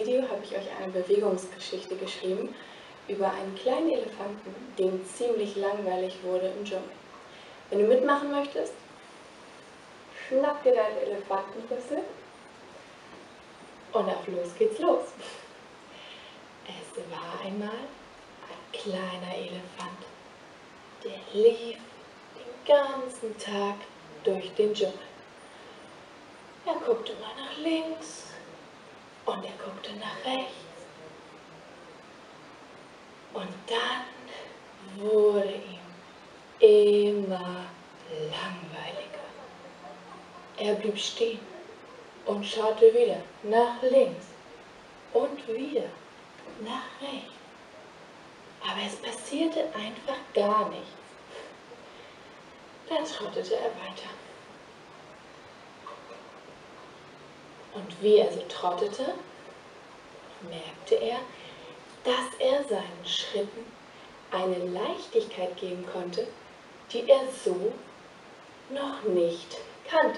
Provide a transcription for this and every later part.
Video habe ich euch eine Bewegungsgeschichte geschrieben über einen kleinen Elefanten, dem ziemlich langweilig wurde im Dschungel. Wenn du mitmachen möchtest, schnapp dir deinen Elefantenrüssel und auf los geht's los. Es war einmal ein kleiner Elefant, der lief den ganzen Tag durch den Dschungel. Er guckte mal nach links und er guckte nach rechts. Und dann wurde ihm immer langweiliger. Er blieb stehen und schaute wieder nach links und wieder nach rechts. Aber es passierte einfach gar nichts. Dann trottete er weiter. Und wie er so trottete, merkte er, dass er seinen Schritten eine Leichtigkeit geben konnte, die er so noch nicht kannte.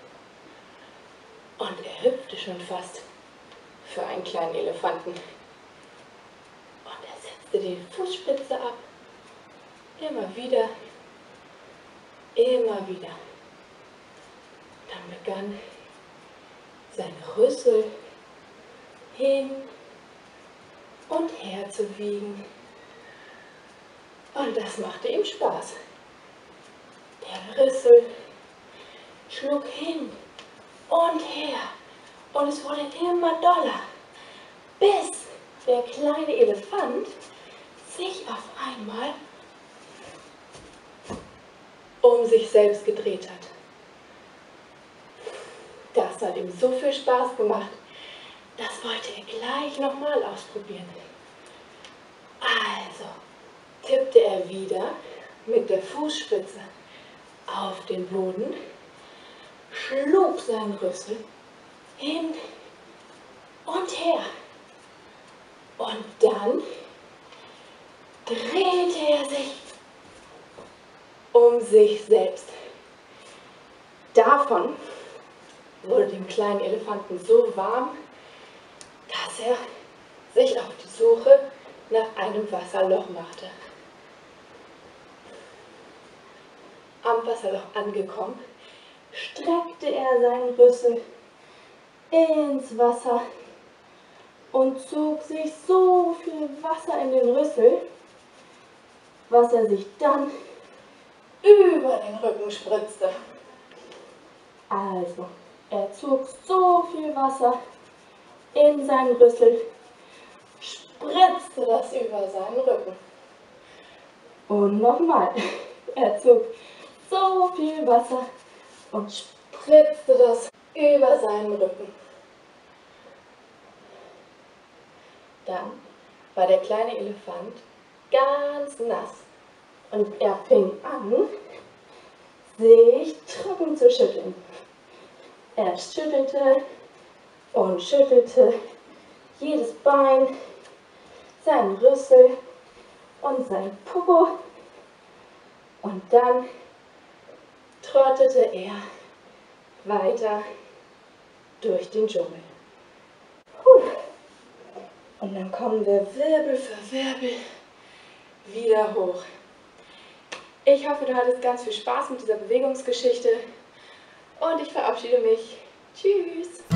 Und er hüpfte schon fast für einen kleinen Elefanten. Und er setzte die Fußspitze ab, immer wieder, immer wieder. Dann begann sein Rüssel hin und her zu wiegen. Und das machte ihm Spaß. Der Rüssel schlug hin und her und es wurde immer doller, bis der kleine Elefant sich auf einmal um sich selbst gedreht hat. Das hat ihm so viel Spaß gemacht, das wollte er gleich nochmal ausprobieren. Also tippte er wieder mit der Fußspitze auf den Boden, schlug seinen Rüssel hin und her. Und dann drehte er sich um sich selbst. Davon wurde dem kleinen Elefanten so warm, dass er sich auf die Suche nach einem Wasserloch machte. Am Wasserloch angekommen, streckte er seinen Rüssel ins Wasser und zog sich so viel Wasser in den Rüssel, was er sich dann über den Rücken spritzte. Also, er zog so viel Wasser in seinen Rüssel, spritzte das über seinen Rücken. Und nochmal, er zog so viel Wasser und spritzte das über seinen Rücken. Dann war der kleine Elefant ganz nass und er fing an, sich trocken zu schütteln. Er schüttelte und schüttelte jedes Bein, seinen Rüssel und sein Popo. Und dann trottete er weiter durch den Dschungel. Und dann kommen wir Wirbel für Wirbel wieder hoch. Ich hoffe, du hattest ganz viel Spaß mit dieser Bewegungsgeschichte und ich verabschiede mich. Tschüss!